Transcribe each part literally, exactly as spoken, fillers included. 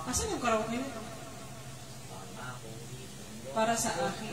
Asan yung karaoke mo? Para sa akin.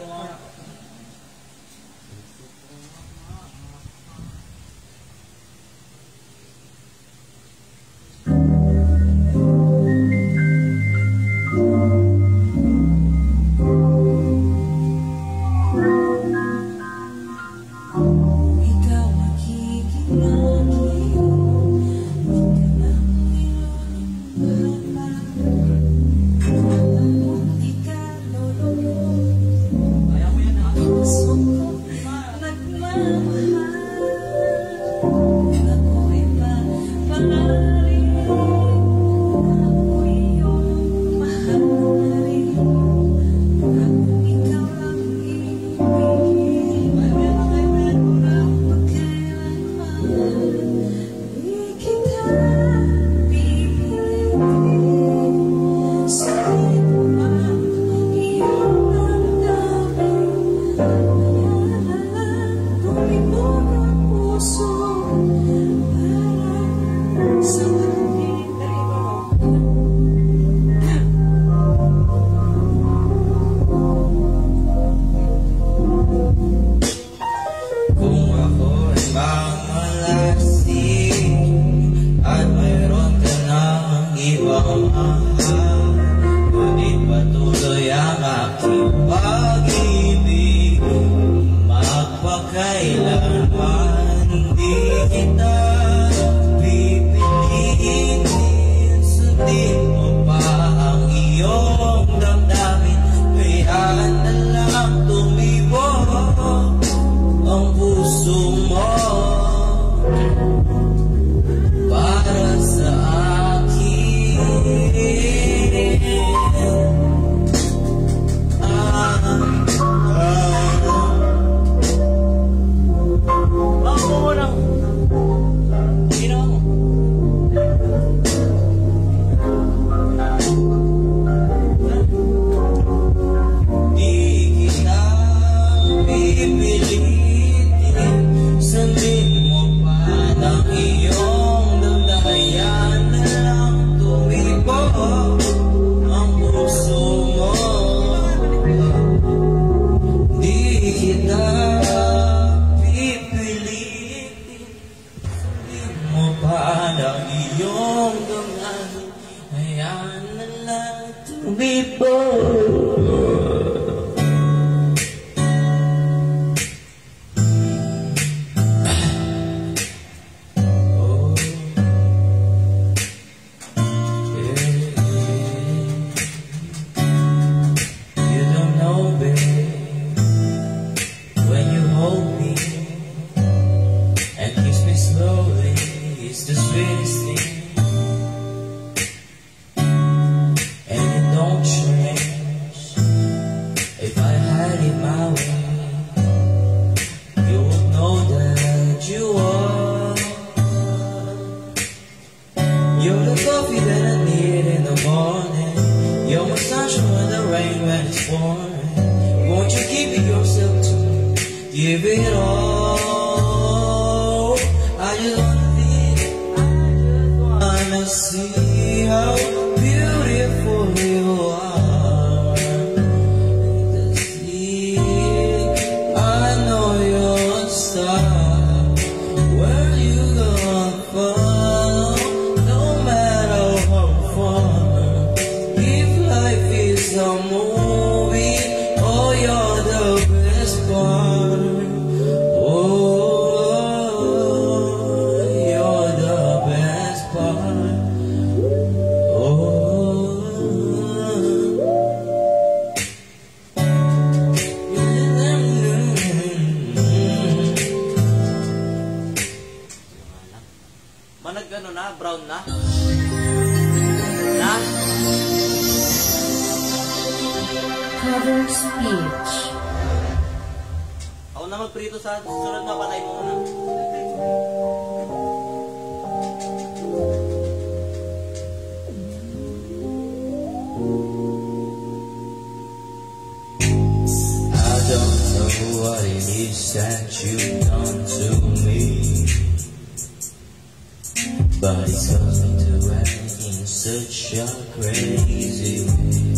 But it's coming to everything so such a crazy way.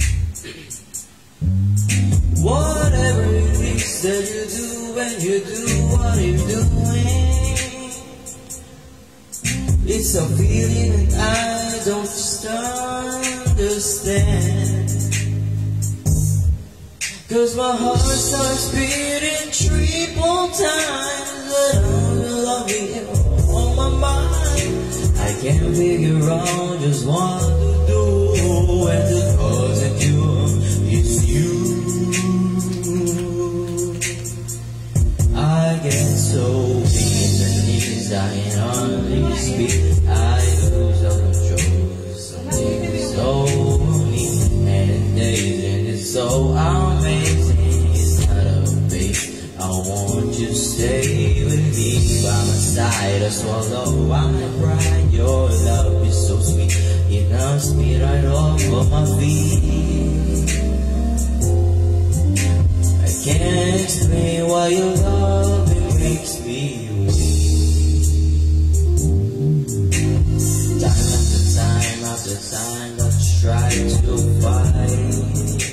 Whatever it is that you do when you do what you're doing, it's a feeling that I don't just understand. Cause my heart starts beating triple times, but I'm loving you on my mind. I can't figure out just what to do, and the cause of you is you. I get so weak and knees I hardly speak. I lose all control. Something so me, and days and it's so amazing. It's not a base. I want you to stay with me by my side. I swallow, I'm gonna cry. Your love is so sweet. It knocks me right off of my feet. I can't explain why your love it makes me weak. Time after time after time I try to fight,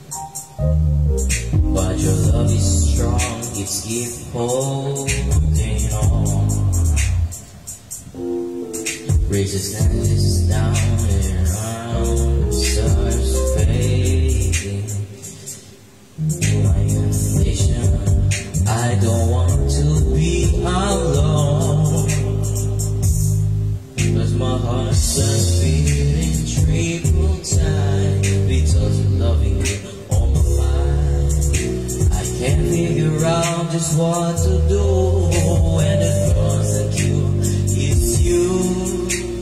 but your love is strong, it's keep holding on. Resistance down and around, starts fading. My condition, I don't want to be alone, cause my heart starts beating triple time because of loving you on my mind. I can't figure out just what to do, and the cause of you is you.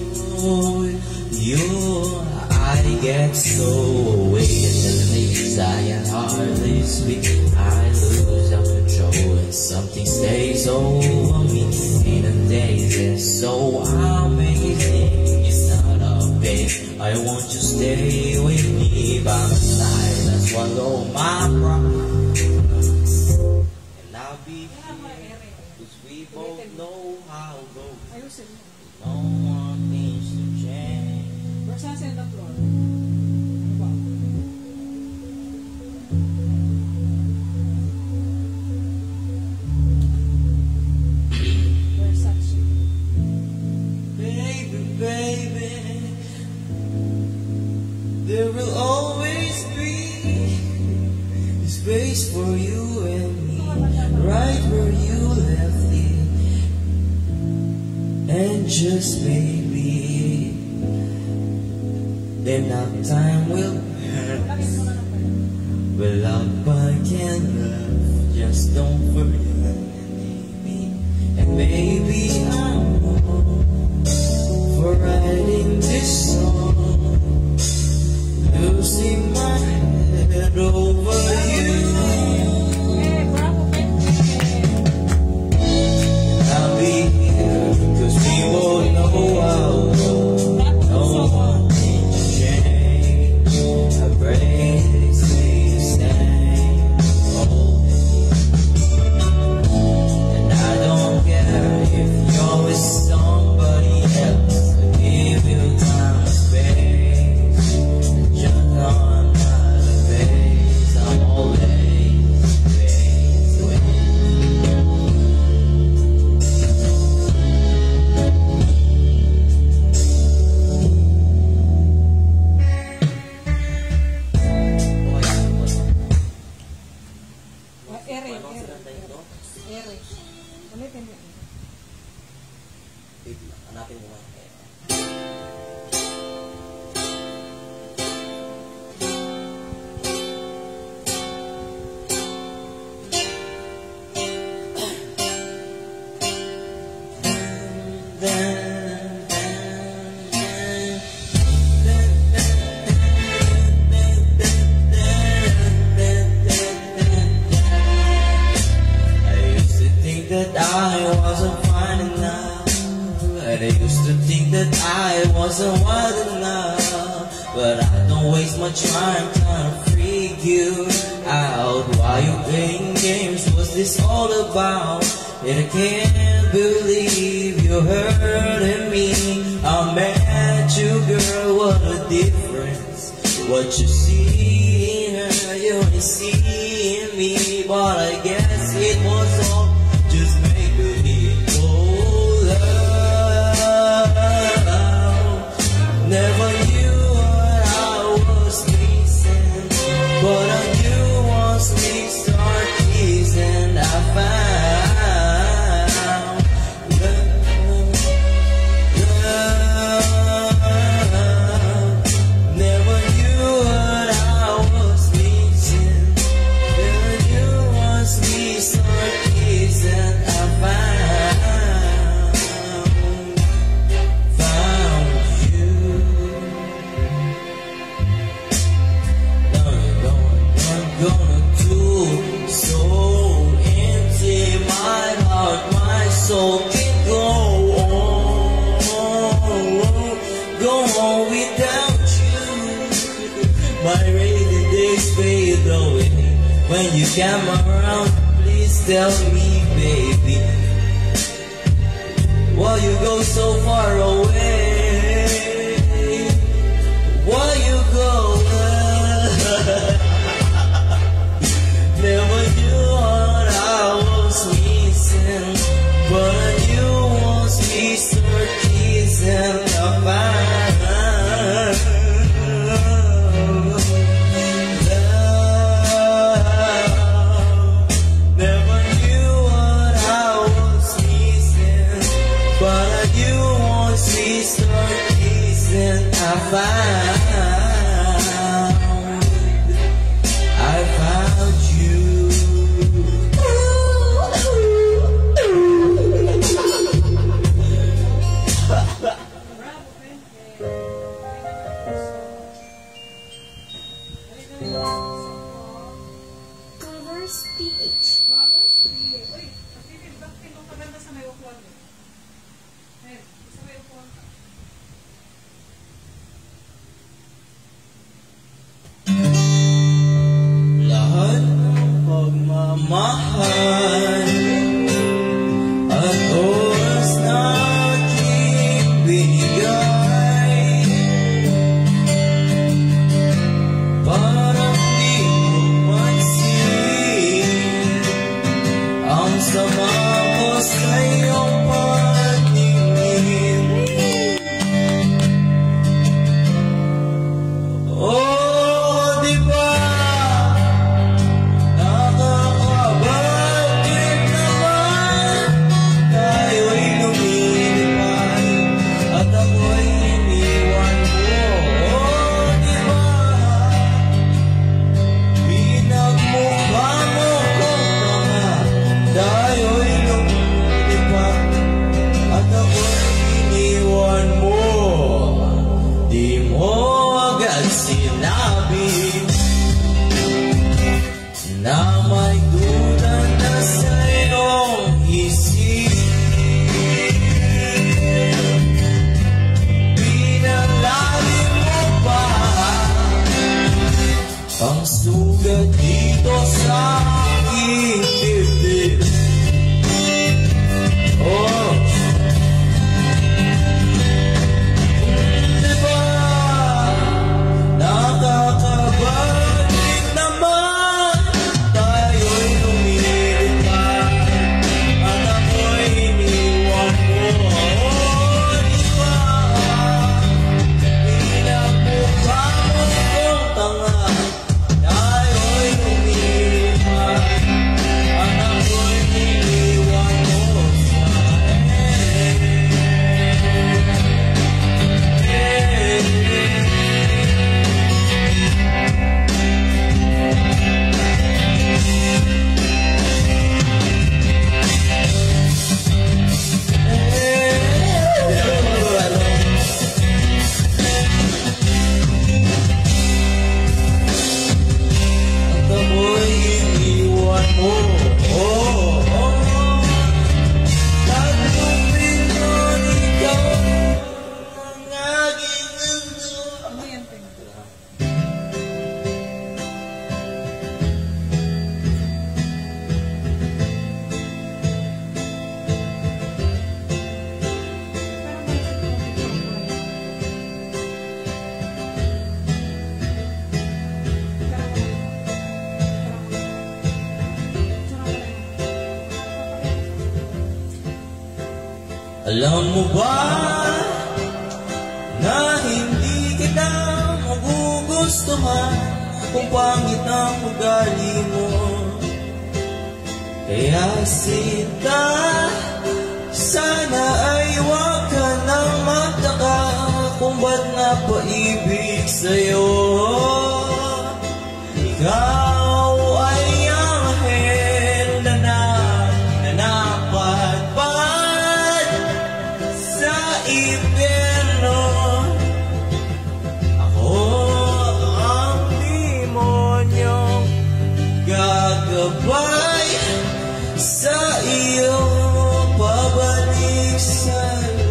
You, I get so weak in the knees, I can hardly speak. I lose all control and something stays over me. In the days it's so amazing. It's not a pain. I want you to stay with me by my side. I swallow my pride, and I'll be here, cause we both know how it goes. No one needs to change. Versace on the floor. Versace. Baby, baby, there will always be space for you and me, right where you left it. And just maybe enough time will pass without I can love. Just don't forget me, and maybe I'm wrong for writing this song, losing my head over you. I'll be here, cause we both know I'll go. No one needs to change. I pray they stay the same. Oh. And I don't care if you're with somebody else. I give you time and space. Just on my face, I'm always Eric, Eric. Eric. Ulitin mo. Hanapin mo nga. That I wasn't fine enough, and I used to think that I wasn't wild enough, but I don't waste my time trying to freak you out. Why you playing games? What's this all about? And I can't believe you're hurting me. I'm mad you, girl, what a difference. What you see in her, you ain't see in me. But I guess it was all just make her hit colder. Never knew what I was missing, but I knew once we start kissing, I found love, love. Never knew what I was missing, never knew once we start kissing, I found, found you. Gonna do so empty, my heart, my soul can go on, go on without you. My rainy days fade away when you come around. Please tell me, baby, why you go so far away? Why you go? Never knew what I was missing, but I knew once we start kissing, I found love. Never knew what I was missing, but I knew once we start kissing, I found. I found you. Bravo, penpen. Covers P H. Babas? Sige. Uy, Pipin, bakit mo kaganda sa may upuan mo? Ayan, sa may upuan ka. Lahat ng pagmamahal at oras na aking binigay, parang di mo pansin ang sama ko sa iyong paningin. Oh, di ba? Nakakabagit naman, tayo'y lumilipad at ako'y iniwan mo. Oh, di ba? Pinagmukha mo kong tanga, tayo'y lumilipad at ako'y iniwan mo. Di mo agad sinabi na may duda na sa iyong isip. Pinalalim mo pa ang sugat dito sa aking dibdib. Oh, di ba? Nakakabagit naman, tayo'y lumilipad at ako'y iniwan mo. Oh, di ba? Pinagmukha mo kong tanga, tayo'y Alam mo ba na hindi kita magugustuhan kung pangit ang ugali mo? Kaya sinta, sana ay wag ka nang magtaka kung ba't napaibig sa'yo. Ikaw ay ang anghel na nanapagpad sa impyerno. Ako ang demonyong gagabay sa iyo, pabalik sa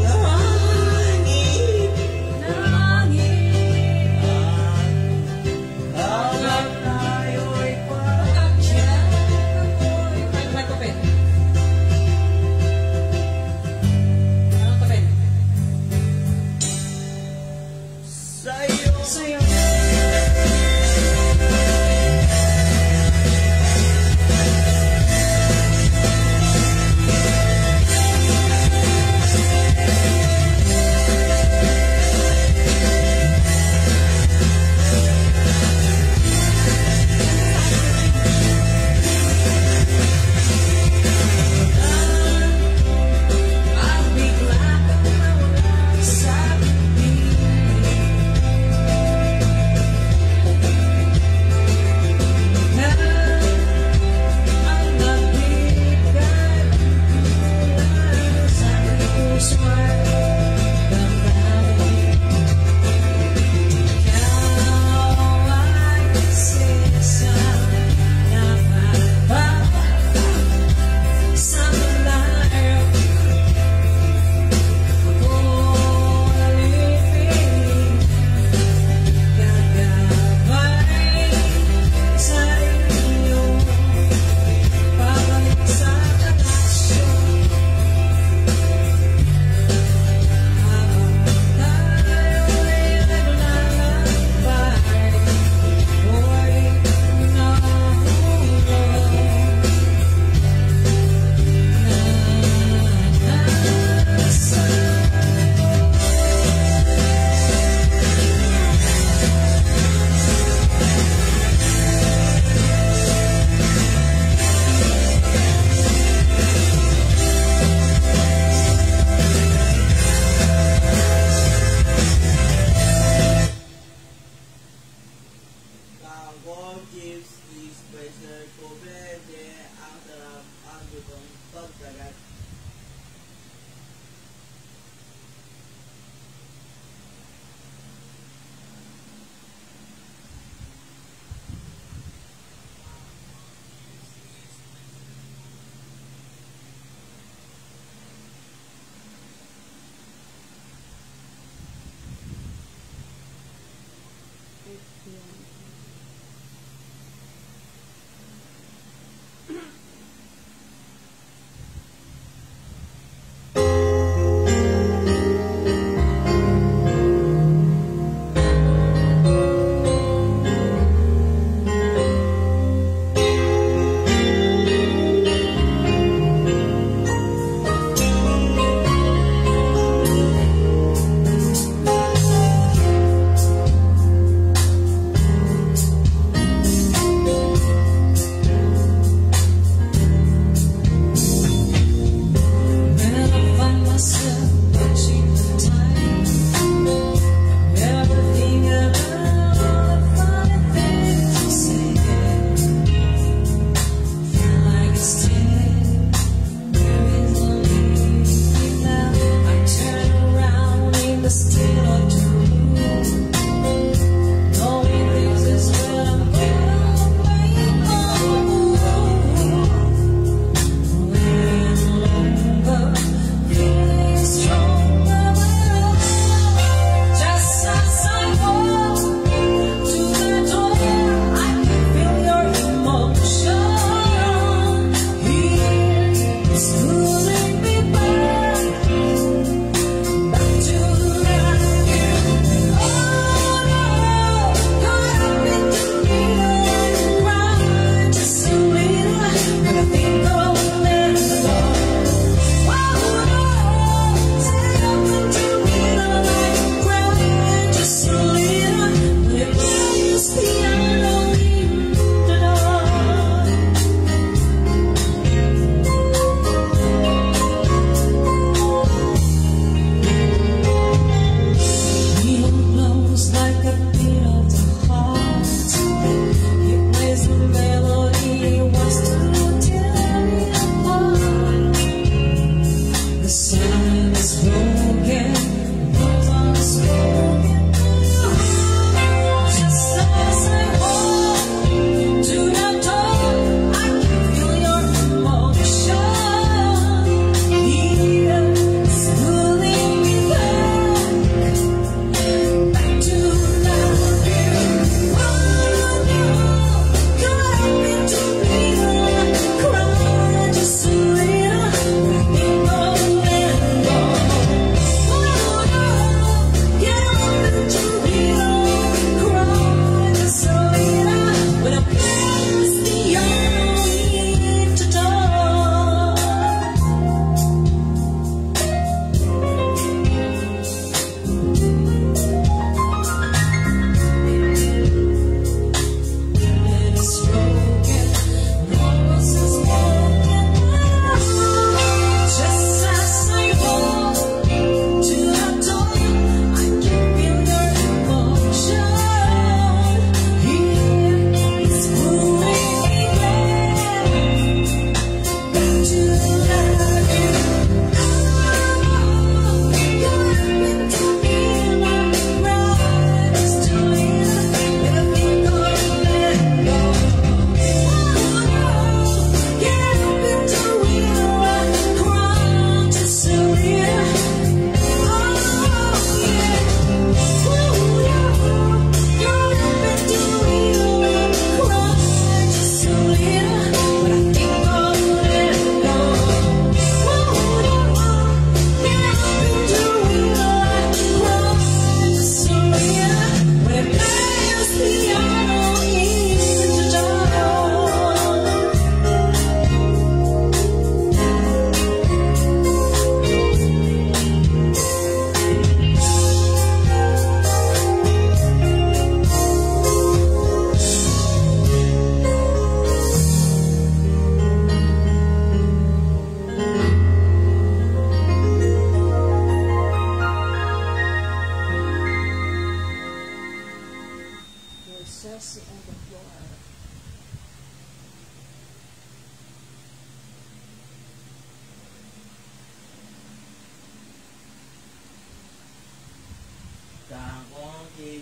langit. Langit. Hanggang tayo'y Pagkakasya ako'y may kapen. Anong kapen? sa'yo. Sa'yo.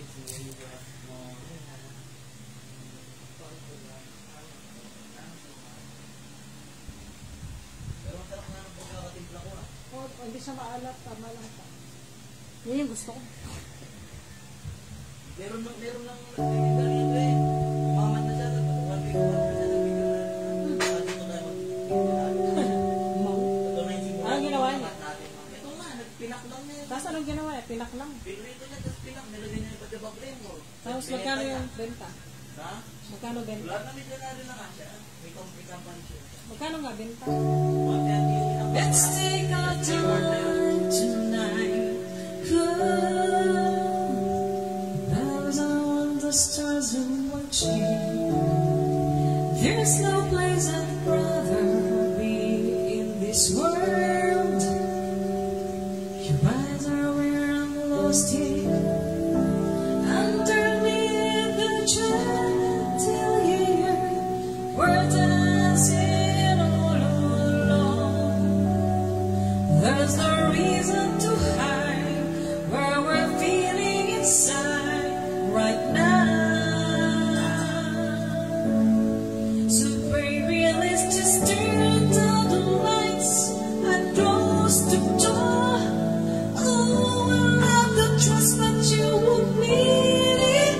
Oh, hindi siya maalat, tama lang pa. Yan yung gusto ko. Meron lang, meron lang nagtitinda nito eh. Umaman na siya, one week, one week siya nagtitinda na. Dito tayo mag-titinda. Ito na yung simula. Anong ginawa niya? Ito nga, nagpinak lang niya. Tapos anong ginawa niya? Pinak lang. Pinrito niya, tapos pinak. Nilagay niya yung pagkabak rin mo. Tapos magkano yung benta? Ha? Magkano benta? Wala na, may dinari na nga siya. May company siya. Magkano nga benta? Let's take our time tonight. Bells are on the stars and watching. There's no place I'd rather be in this world. Your eyes are where I'm lost here. Underneath the chandelier, we're dancing all alone. There's no reason to hide where we're feeling inside right now. So baby, let's just turn down the lights and close the door. Oh, I love the trust, but you won't need it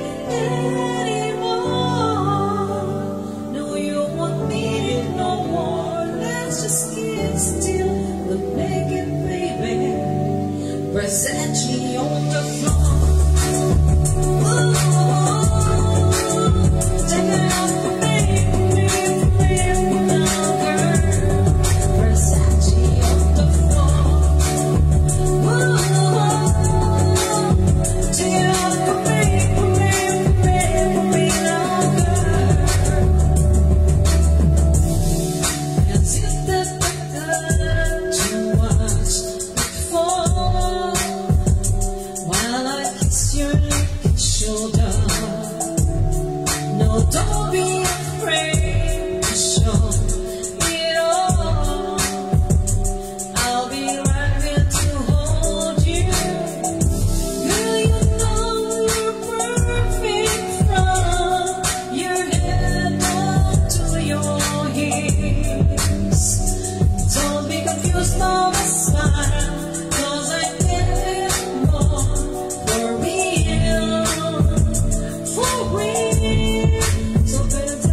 anymore. No, you won't need it no more. Let's just get still, but make it, baby. Versace on the floor. Ooh, take it off for me, for me, for me, now, girl. Versace on the floor. Ooh, take it off for me, for me, for me, for me, now, girl. Is it that good to watch it fall while I kiss your neck and shoulder? No, don't be afraid to show it all. I'll be right here to hold you. Girl, you know you're perfect from your head down to your heels. Don't be confused by my smile, 'cause I get more for real, for real. So better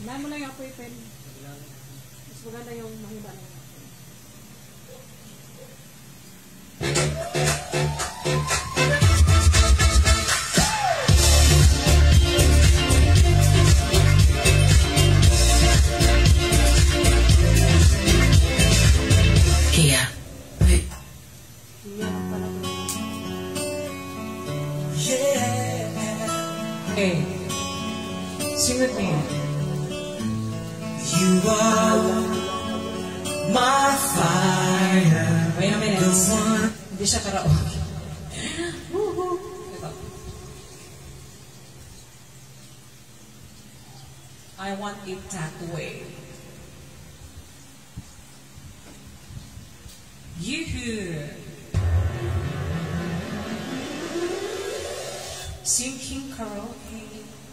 Unahan mo lang yung apoy pen. Mas maganda yung mahiba na yung apoy. Kia. Hey. Kia ang pala ko. Yeah. Hey. Sing with me. You are my fire. Wait a minute. The one. Hindi siya karaoke. Ito. I want it that way. Yoo-hoo. Singing karaoke.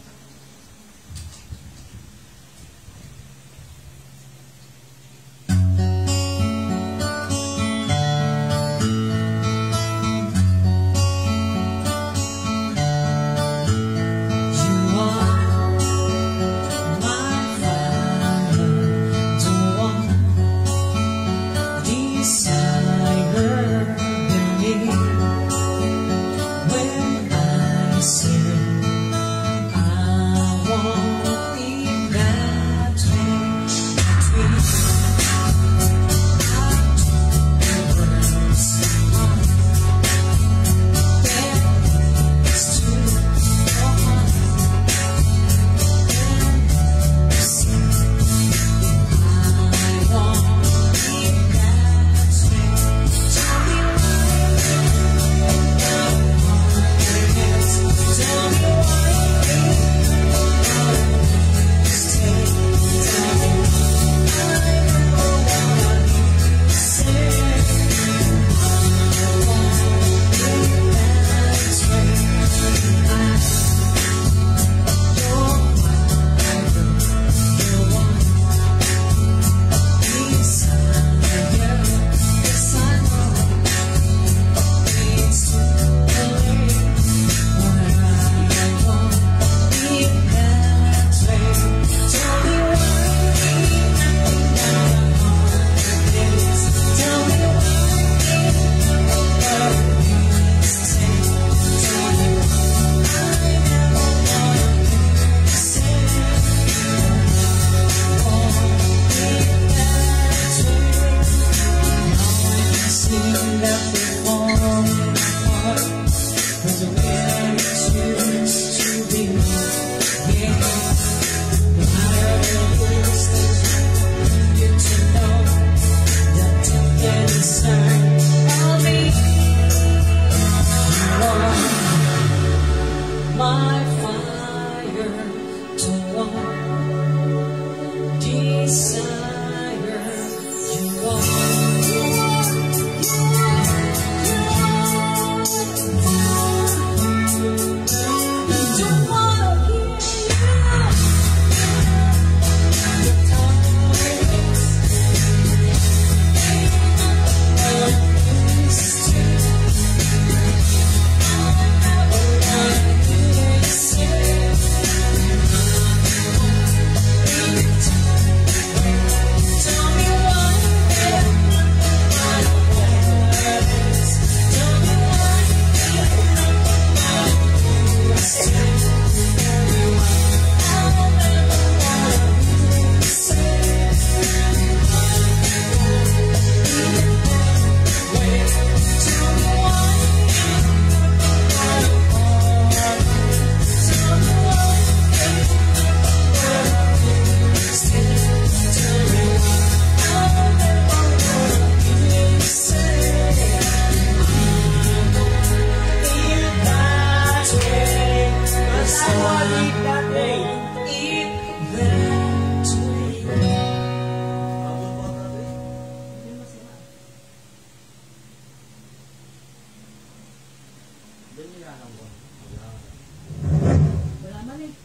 Wala man eh.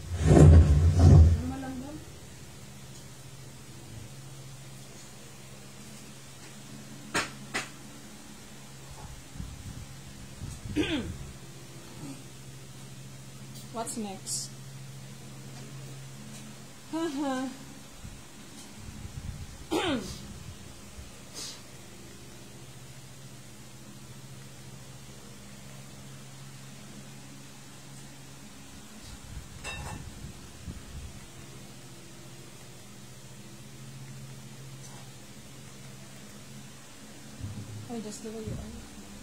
Ano man lang doon? What's next? Haha. Oh, just the way you are.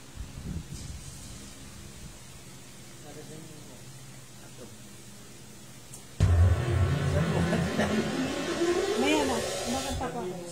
Maya na, makanta pa ako.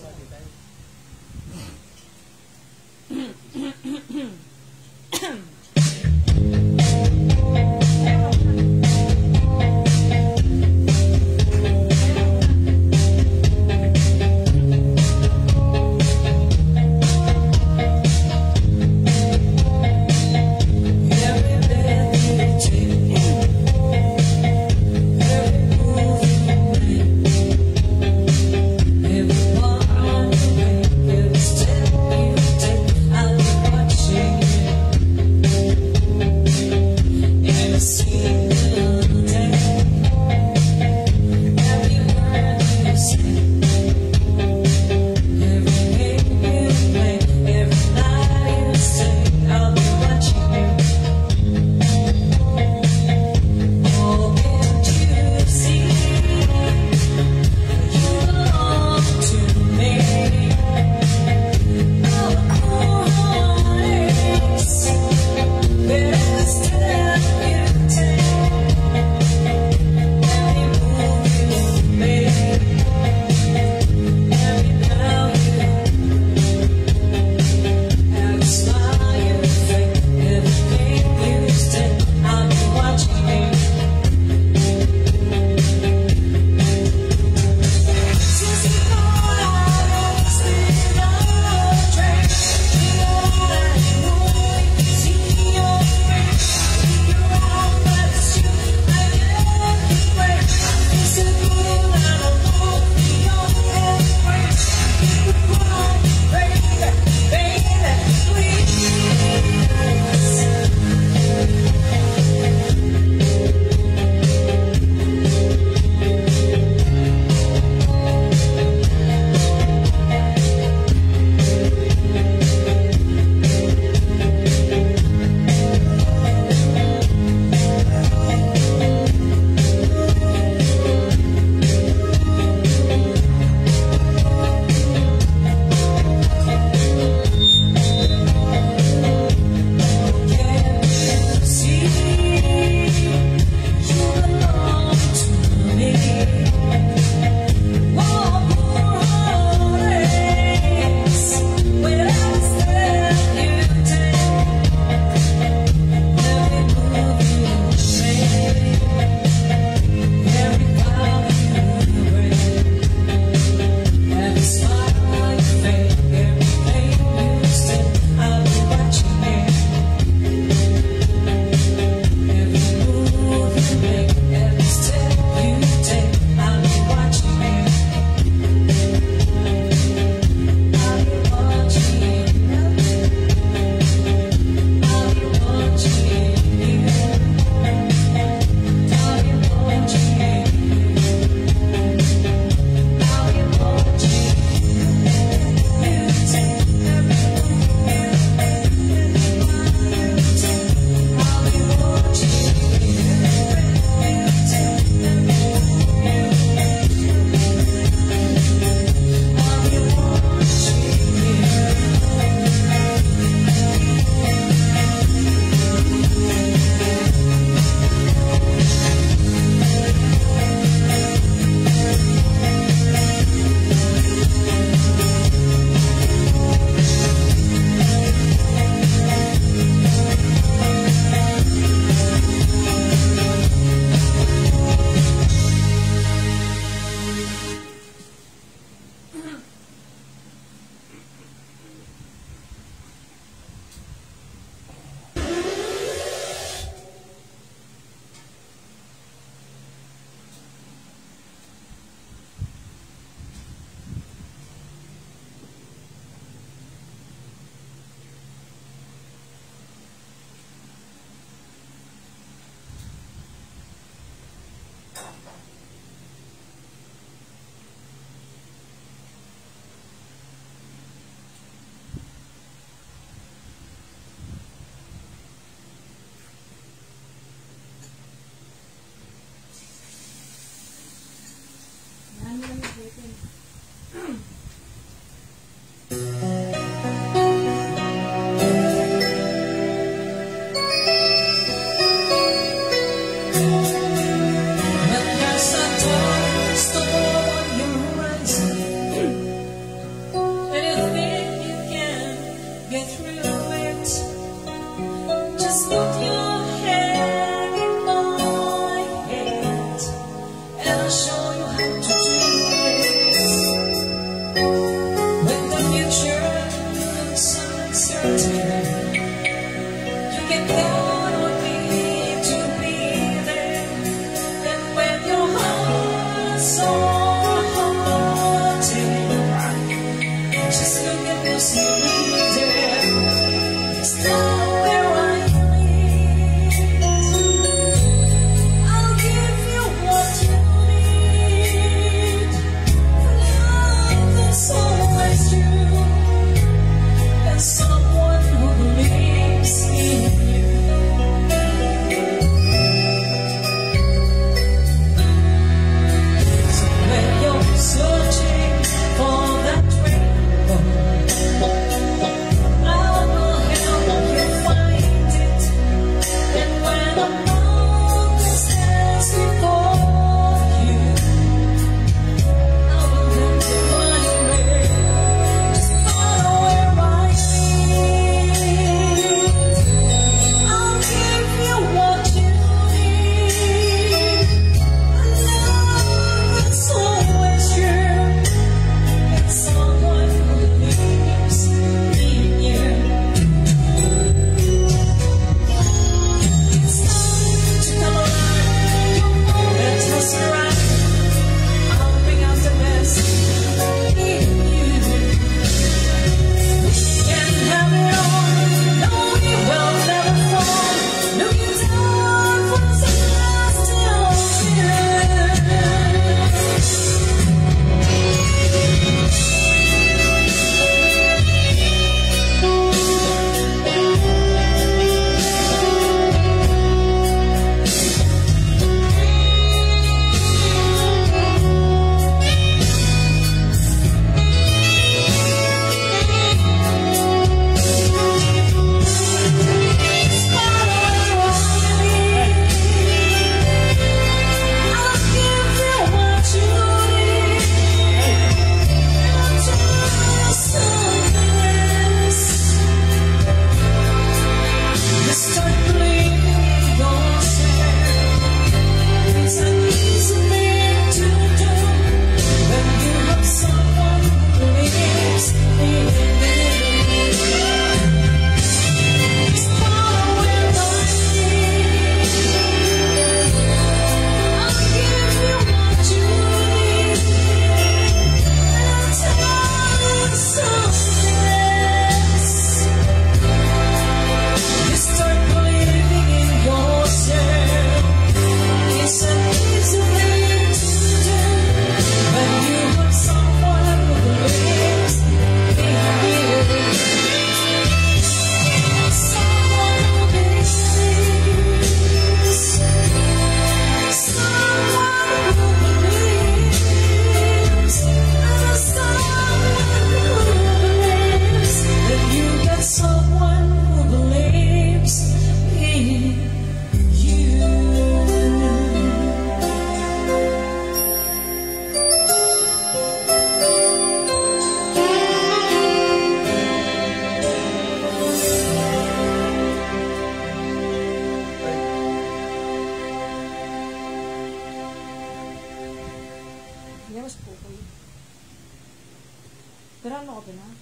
Pero ano ko na?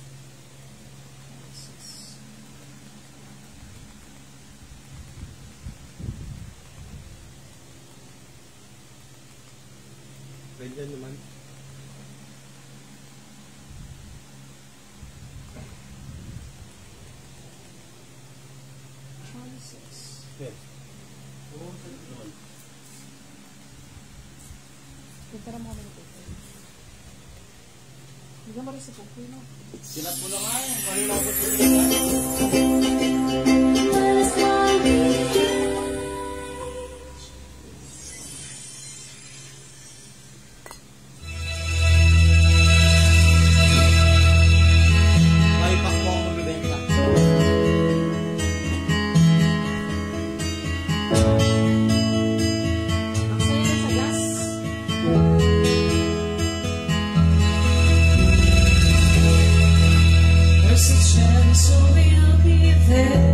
Pwede naman. Choices. Yes. Oo, pwede naman. Pintara mo kami ng paper. Hindi ka marisip po no? Sinap mo na nga eh. Malilapot mo na. May pakbo ang magbibenta. Ang saya na sa gas. There's a chance we'll be there.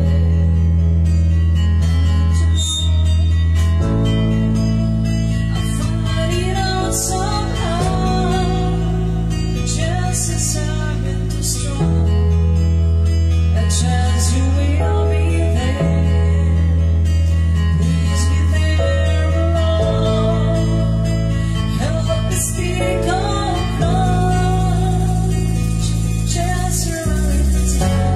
I'll find it out somehow. The chances aren't too strong. A chance you will be there. Please be there alone. Help me speak of love. Chance you're right to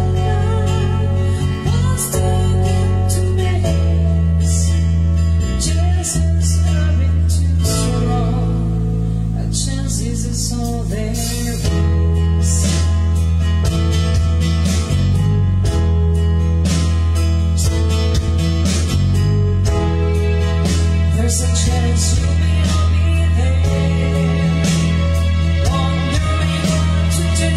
what's too good to miss. Chances aren't too strong. A chance is all there is. There's a chance you will be there, wondering what to do,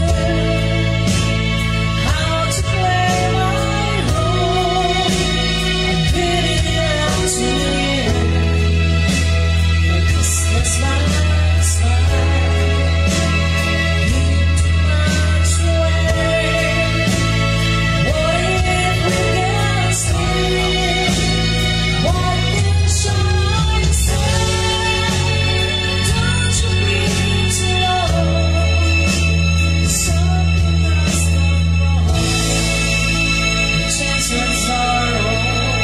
how to play my role. I'm putting it out to you, but this was my last fight. Keep too much away. What if we get still? What should I say? Don't you be too long. Something has gone wrong. The chances are all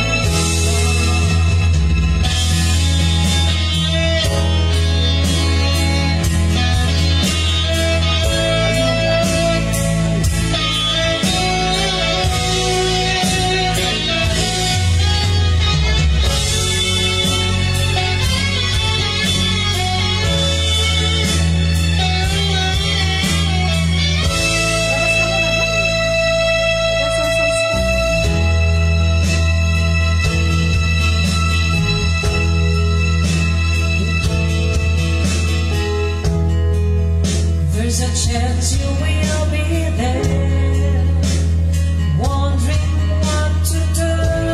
there's a chance you will be there, wondering what to do,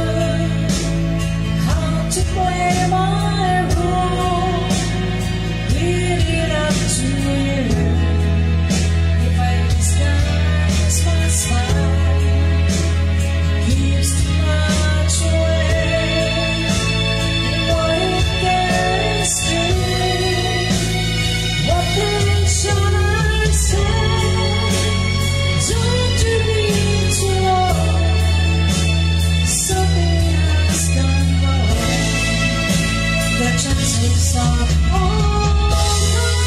how to play my role. Leave it up to you. If I disguise my smile, keeps too much away. What if there's still? What then should I say? Don't you be too long. Something has gone wrong. The chances are all gone.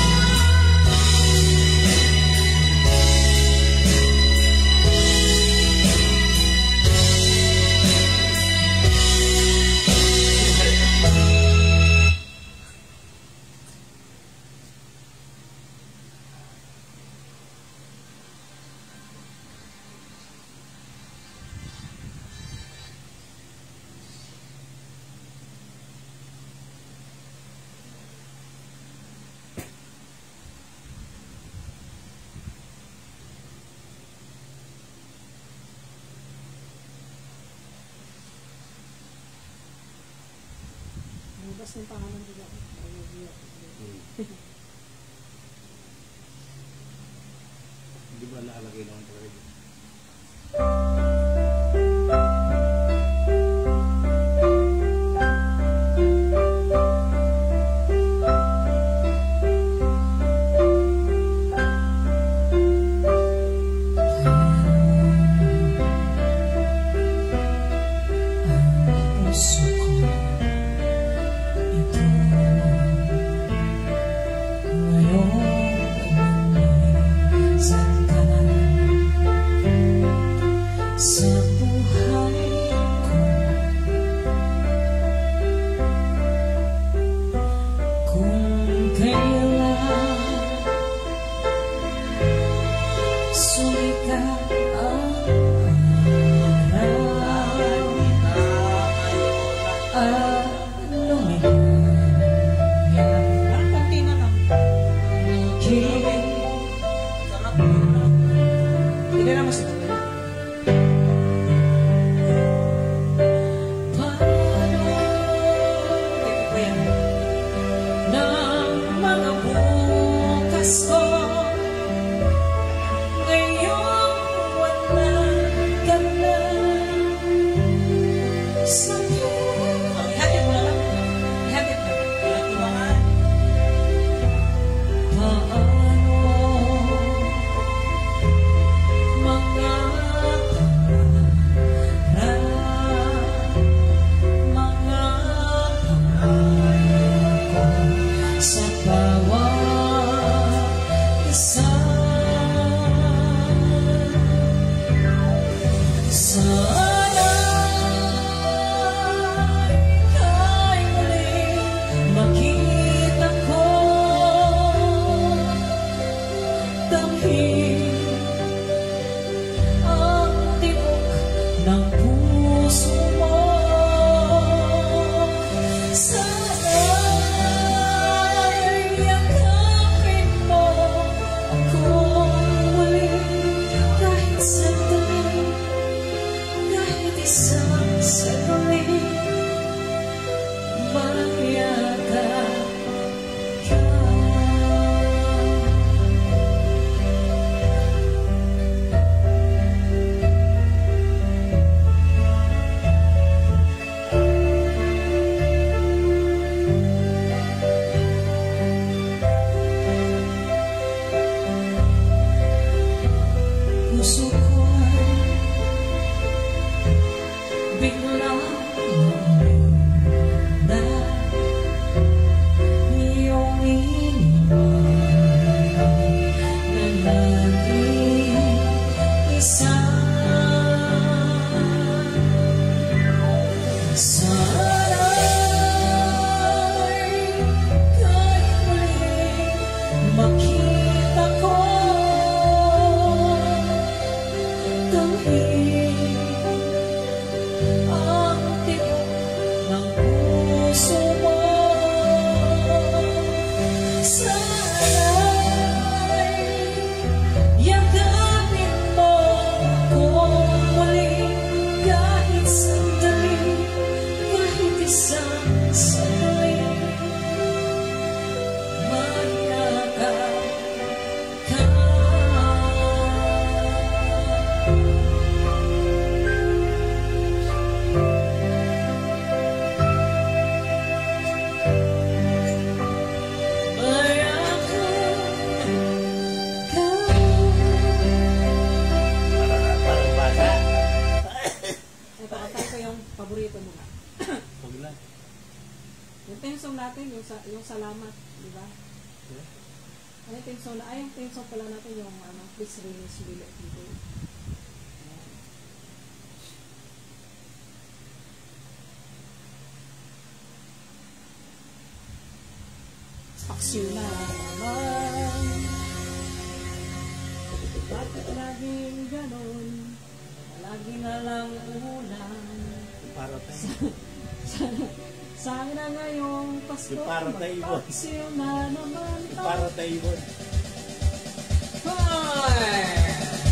Bukas ng pangalan nila. Di ba naalagay naman talaga? yan. Ng mga bukas ko, ngayong wala ka na sa buhay. Oh, ihatid mo lang. Ihatid mo. Walang tumangan. Paano mga sa bawat isa. Sana'y kay muling makita ko, damhin ang tibok ng puso mo. Isang sandali, mayakap ka. Puso ko'y biglang na iyong iniwan na naging isa. Sana'y kay muling makita ko, damhin ang tibok ng puso mo. Sana'y yakapin mo kung muli, kahit sandali, kahit isang sandali, mayakap ka. Paborito mo ba? Paglan. Yung theme song natin, yung, sa, yung salamat, di ba? Yeah. Ano yung theme song? Ay, yung theme song pala natin, yung ano, please release Willie people. Paksiw na naman. Bakit laging ganon? Lagi na lang ulan. Para tayo. Sana, sana ngayong Pasko Para tayo. magpaksiw na naman tayo. Para tayo. Hoy!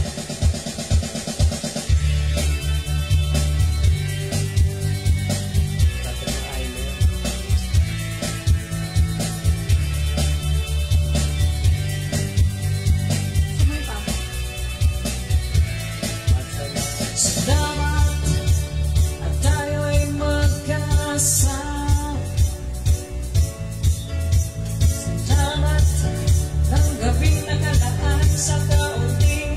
Salamat at tayo'y magkasama. Salamat ng gabi na kalaan sa kaunting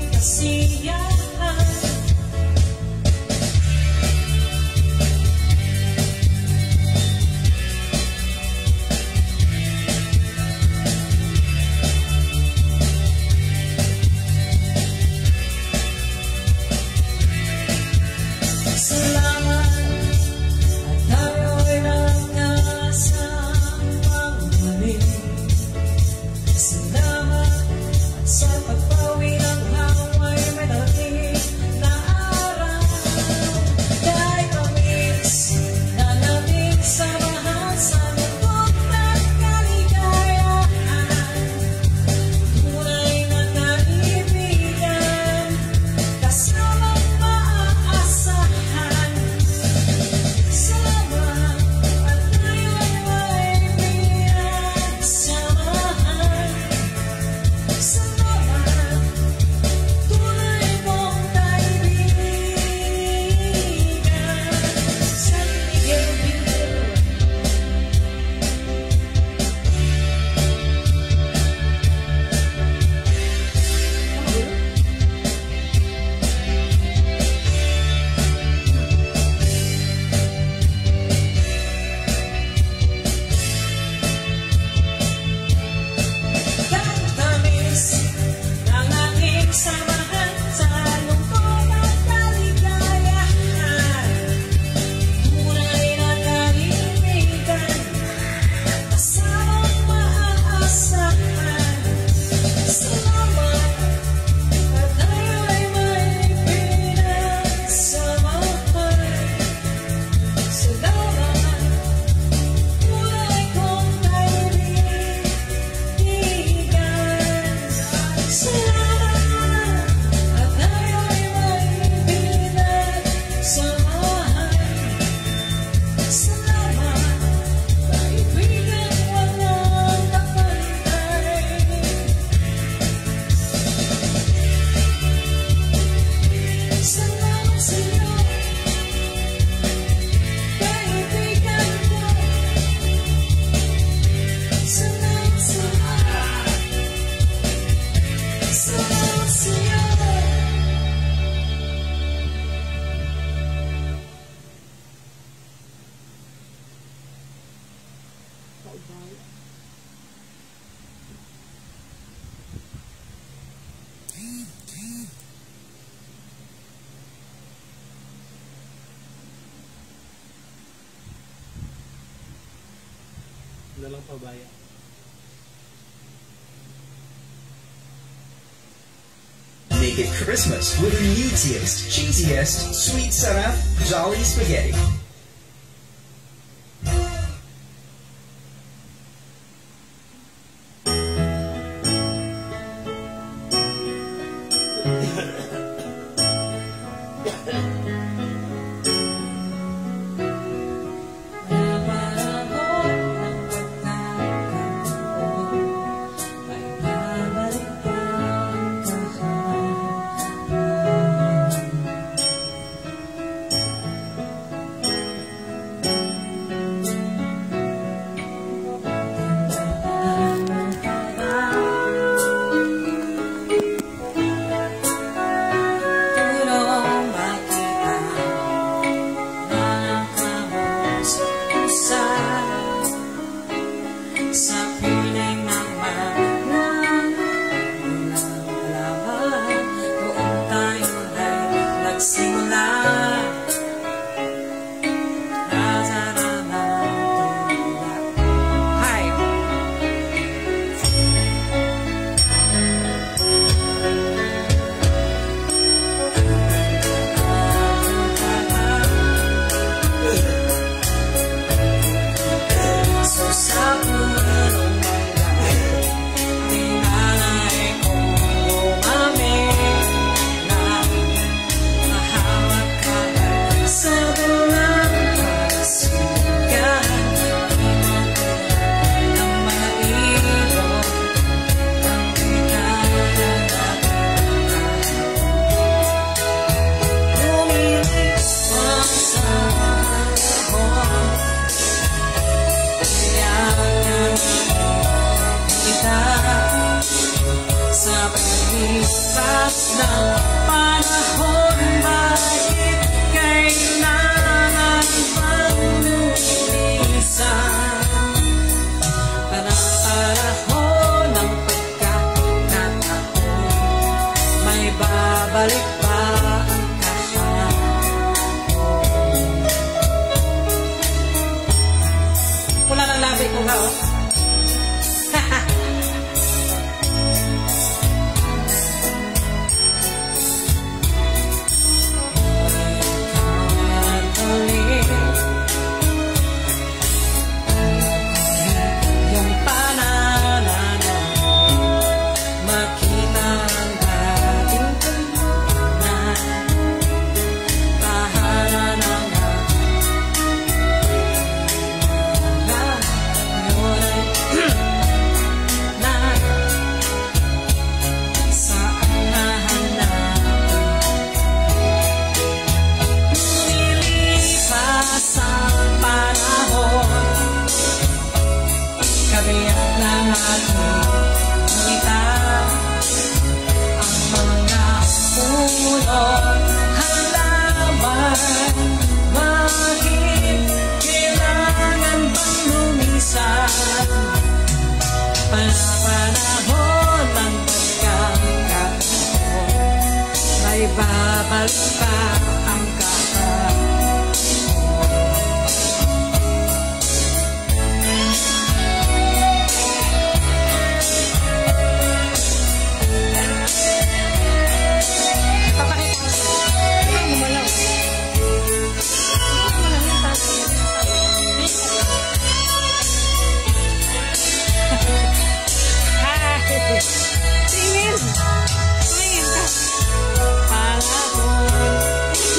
ubay. Wala lang pabaya. Make it Christmas with the meatiest, cheesiest, sweet sarap, jolly spaghetti. Tingin! Tingin ka! Para doon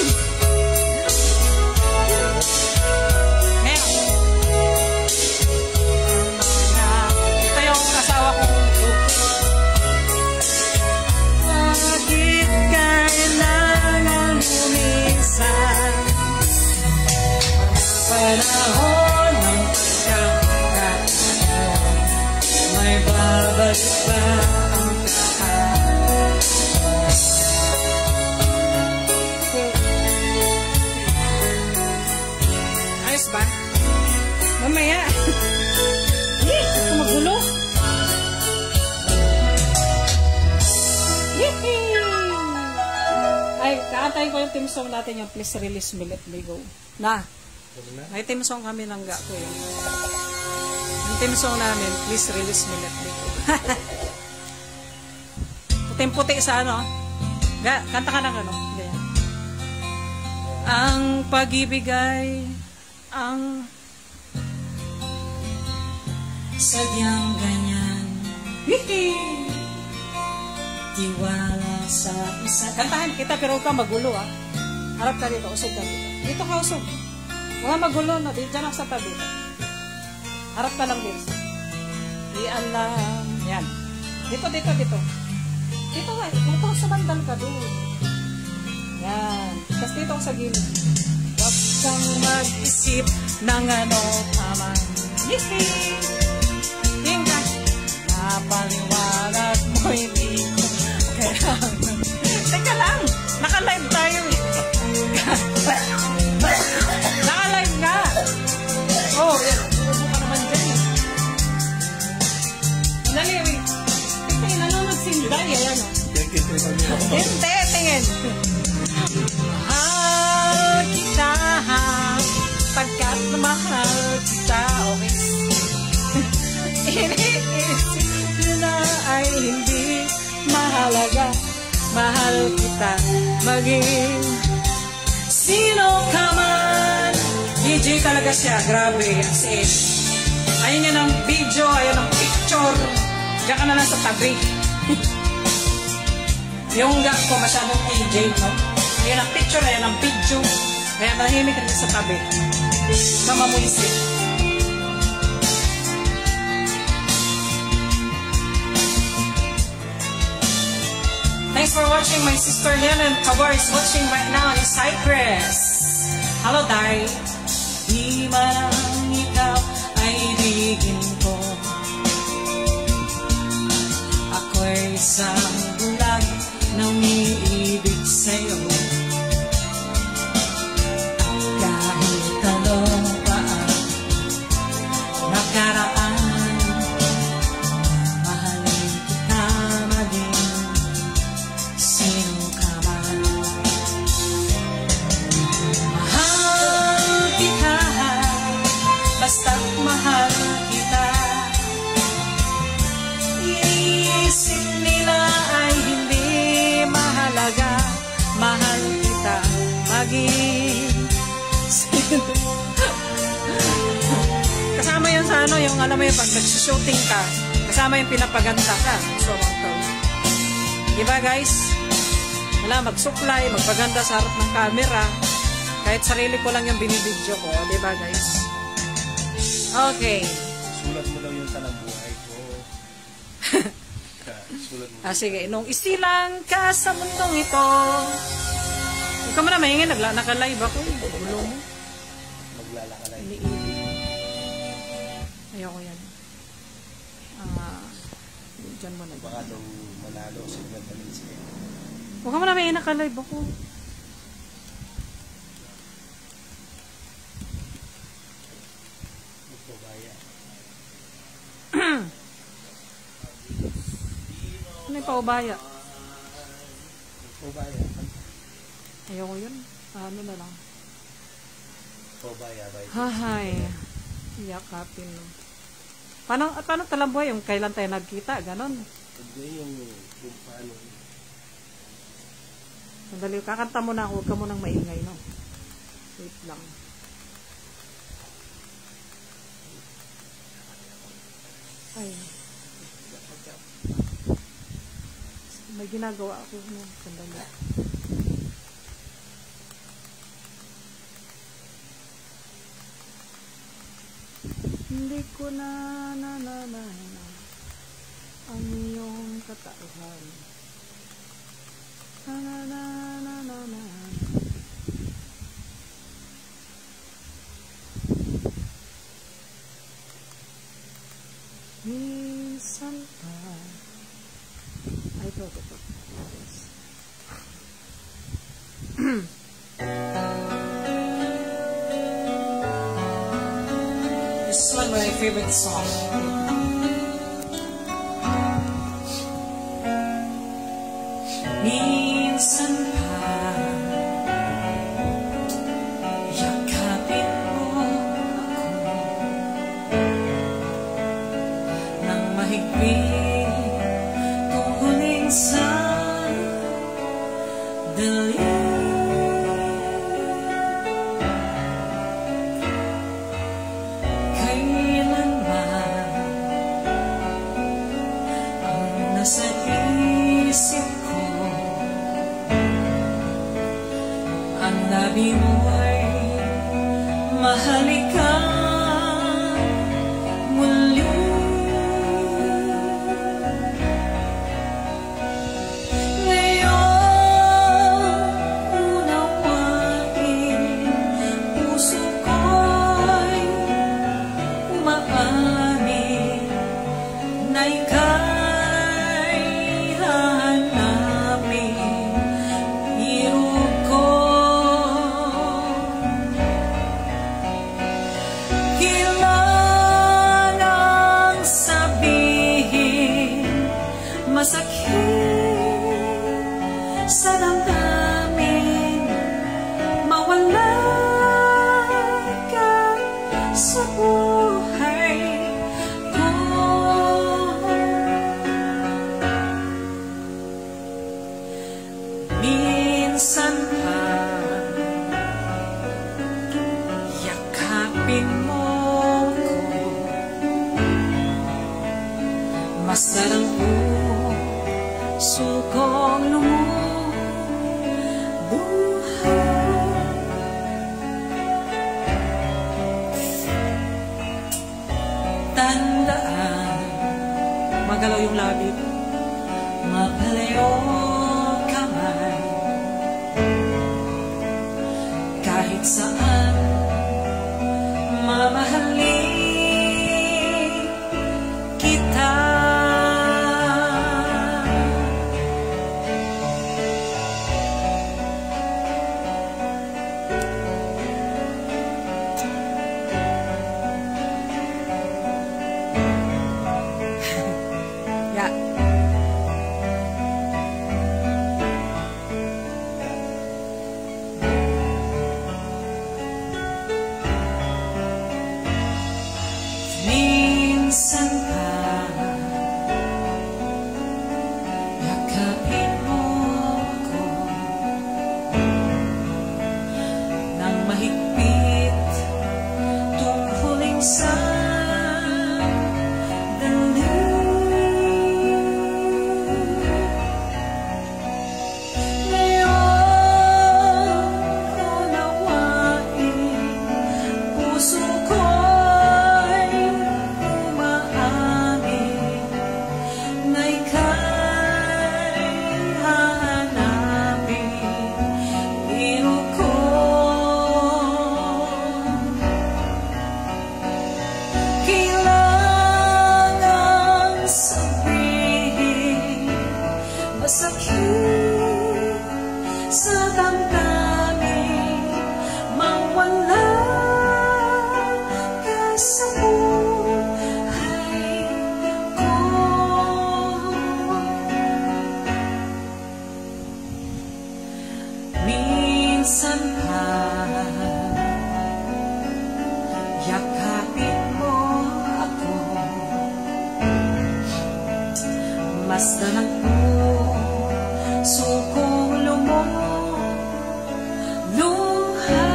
yung team song natin yung Please Release Me, Let Me Go. Na. May team song kami ng ga ko yun. Yung team song namin, Please Release Me, Let Me Go. Puting-puti sa ano. Ga, kanta ka ng ano. Ganyan. Ang pag-ibig ay ang sadyang ganyan. Hihi! Tiwala sa isa. Kantahan kita pero huwag ka magulo ah. Harap ka dito, usog ka dito. Dito ka usog. Huwag magulo na, dito dyan sa tabi. Harap ka lang dito. Di alam. Yan. Dito, dito, dito. Dito ka, dito sa bandal ka doon. Yan. Tapos dito sa gilid. Huwag kang mag-isip ng ano paman. Hihi! Tingka. Napaliwanag mo hindi ko kailangan. Teka lang, naka-live tayo eh. Naka-live nga. Oh, yan. Ubo ka naman dyan eh. Dali, wait. Tingin, nanonood sinday. Ayan o. Hindi, tingin. Mahal kita, pagkat mahal kita. Okay. Iniisip na ay hindi mahalaga. Mahal kita maging sino ka man. D J talaga siya, grabe. As in, ayun niya ng video, ayun ng picture. Diyan ka na lang sa tabi. Yung ga ko masyadong D J, no? Ayun ang picture, ayun ang video. Kaya tahimik ka sa tabi. Kamamuisip. Thanks for watching. My sister Helen Kabar is watching right now in Cyprus. Hello, Dari. Di man ikaw ay ibigin ko. Ako'y isang bulag na umiibig sa'yo. At kahit ano pa ang nakaraan, basta't mahal kita. Iisip nila ay hindi mahalaga. Mahal kita maging kasama yun sa ano, yung alam mo yung pag nag-shooting ka, kasama yung pinapaganda ka. So, diba guys? Wala, magsuklay, magpaganda sa harap ng camera. Kahit sarili ko lang yung binibidyo ko. Diba guys? Okay. Sulat mo daw yung talang buhay ko. Sulat mo. Ah, sige. Nung isilang ka sa mundong ito. Huwag ka mo na mahingin. Naka-live ako. Gulo mo. Maglalaka-live. Ayoko yan. Ah, dyan mo na. Baka daw manalo sa ganda siya. Huwag ka mo na mahingin. Naka-live ako. Ano yung paubaya? Paubaya. Ayoko yun. Ano na lang. Paubaya ba ito? Hahay. Iyakapin. Paano, paano talambuhay? Yung kailan tayo nagkita? Ganon. Hindi yung kung paano. Sandali. Kakanta mo na ako. Huwag ka mo nang maingay, no? Wait lang. Ay. May ginagawa ako no, sandali. Hindi ko na na na na na ang iyong katauhan. Na na na na na na. Minsan pa. Ay, ito, ito, ito. This is one of my favorite songs. Minsan pa mahigpit tungkulin sa dilim. Kailanman ang nasa isip ko, ang labi mo'y mahalin ka muli. Ngayon unawain, puso ko'y umaamin na ika'y hanapin. Biro ko kailangang sabihin, masakit sa damdamin, mawala ka sa buhay ko. Minsan pa yakapin mo ko, mas darang puso kong lumubuhay. Tandaan, magalaw yung labi ko, mapalayo kamay, kahit saan mamahalin kita. Yeah. Minsan pa yakapin mo ko nang mahigpit tungkulin sa masakit sa damdamin, mawala ka sa buhay ko. Minsan pa yakapin mo ako, mas dalang sukong lumuluha.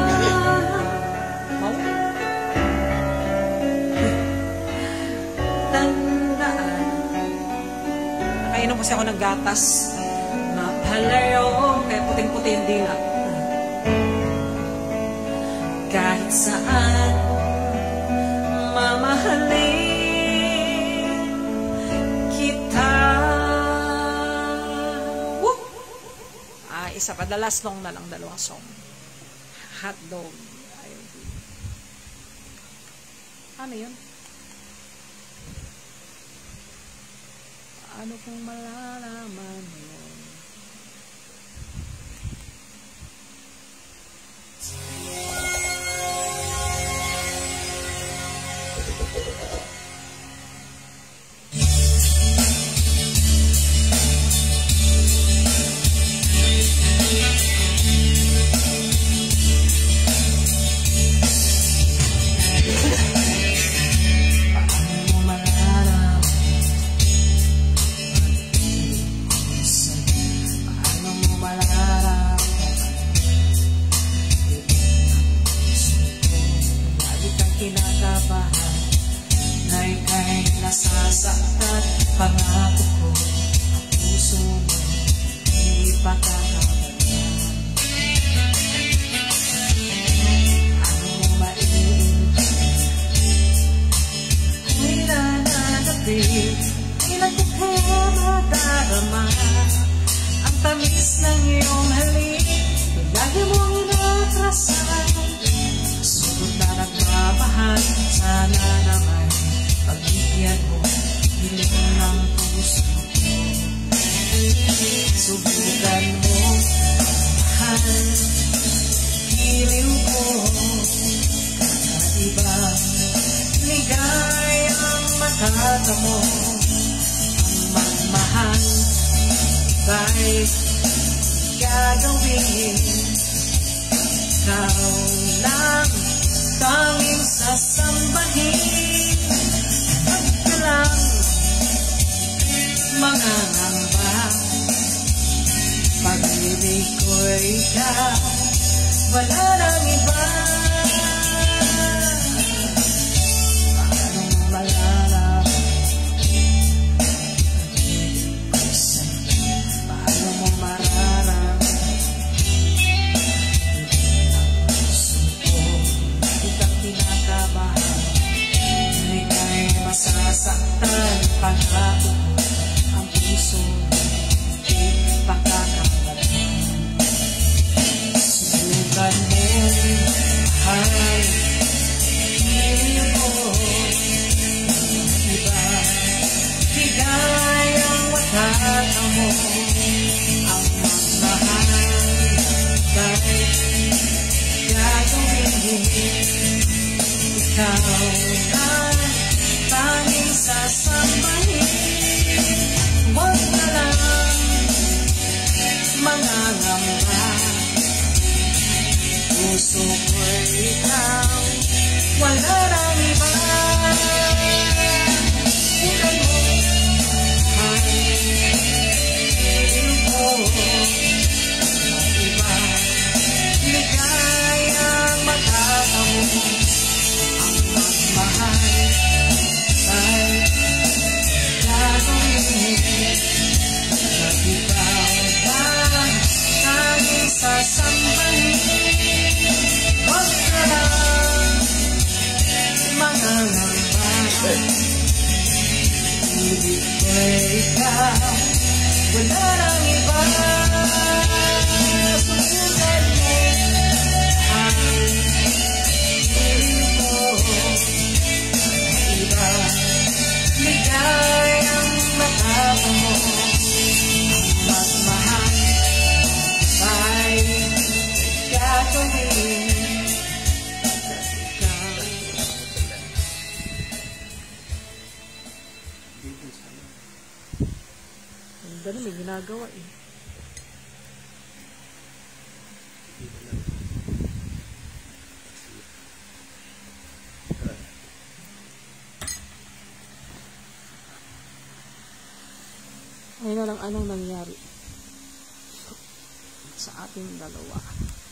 Tandaan, nakainom kasi ako ng gatas, mapalayo, kaya puting-puti yung dila. Kahit saan mamahalin kita. Isa pa, the last song na lang, dalawang song. Hotdog. Ayun. Ano yun? Ano kung malalaman yun? masasaktan. Pangako ko, ang puso mo di pagkakamalan. Ano mo maiintay, ay nananapit, ilan ko po madarama ang tamis ng iyong halik. Lagi mong inatrasan, sunod na nagmamahal. Sana naman pagbigyan mo hiling ng puso ko. Subukan mo mahal, hiling ko kakaibang ligayang matatamo. Ang magmahal ika'y gagawin, ikaw lang tanging sasambahin. Huwag ka lang mangangamba, pag-ibig ko'y ikaw, wala nang iba. Paano mo malalaman pag-ibig ko sa'yo? Paano mo mararaman masasaktan? Pangako ko, ang puso di pagkakamalan. Subukan mo mahal, hiling mo iba, ligayang matatamo. Ang magmahal ika'y gagawin, ikaw lang tanging sasambahin. Huwag na lang mangangamba, puso ko'y ikaw, wala nang iba. Ilan mo ay hiling ko na iba, ligayang matatamo. Ang magmahal ay gagawin, at ikaw lang tanging sasambahin. Huwag ka lang mangangamba, ibig ko'y ikaw, wala nang iba. Subukan mo ang hiling ko iba, ligayang matatamo. Ang magmahal ay gagawin, at ikaw. Ang gano'n may ginagawa eh. Ayun na lang anong nangyari sa ating dalawa.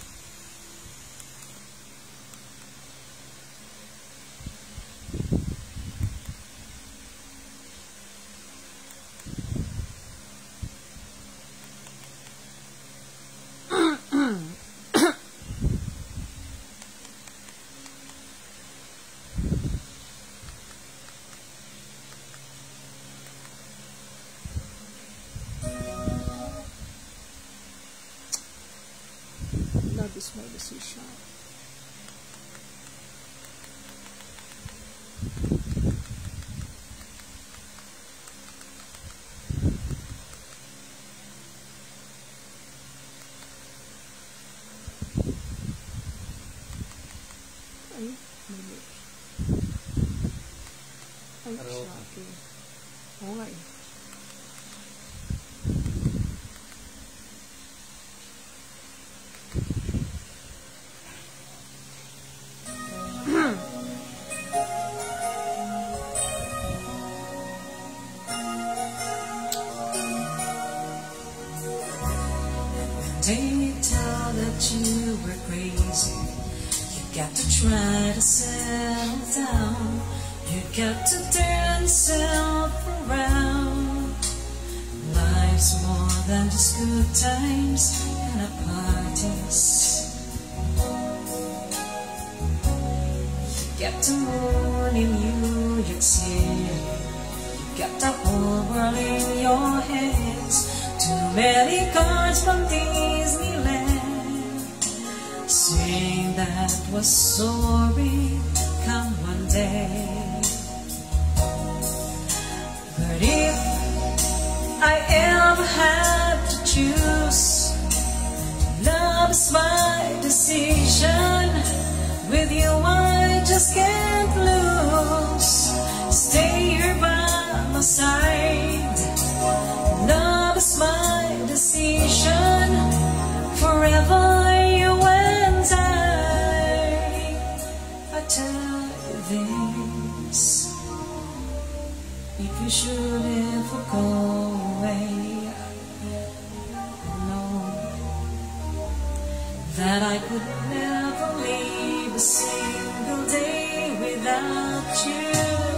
Love is my decision. Ay, mali. Ay, siya. Okay. Oo nga eh. They tell that you were crazy. You got to try to settle down. You got to turn yourself around. Life's more than just good times and a parties. You got the moon in New York City, you got the whole world in your hands. Too many cards from Disneyland, saying that was sorry come one day. But if I ever had to choose, love is my decision. With you I just can't lose. Stay here by my side. Love is my decision. Forever you and I. I tell you this, if you should ever go away, know that I could never live a single day without you.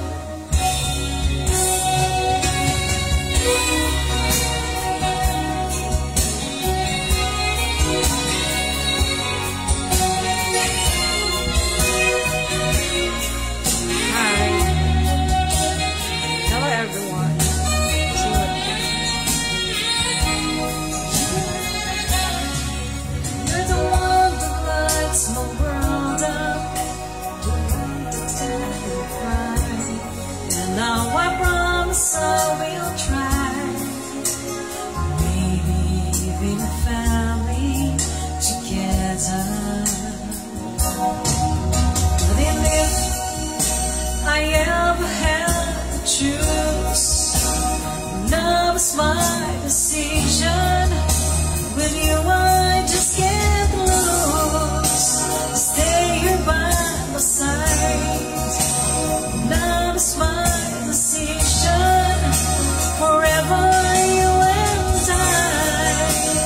My decision. With you I just can't lose. Stay here by my side. Love is my decision. Forever you and I.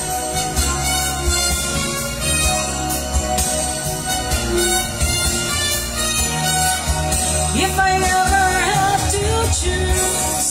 If I ever have to choose,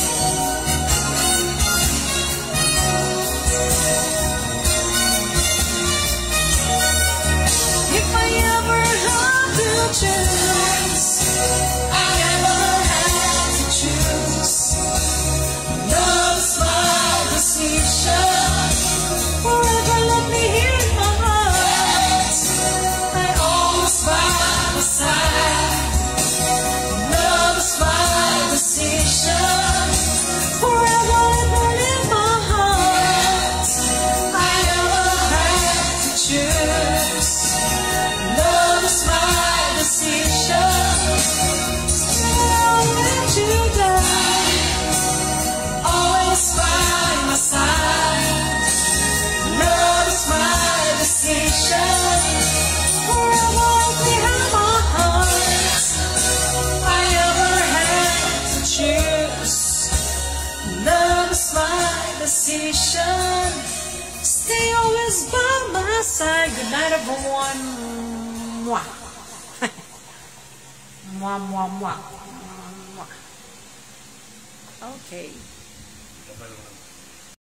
decision. Stay always by my side. Good night, everyone. Mwah. Mwah, mwah, mwah. Mwah. Okay.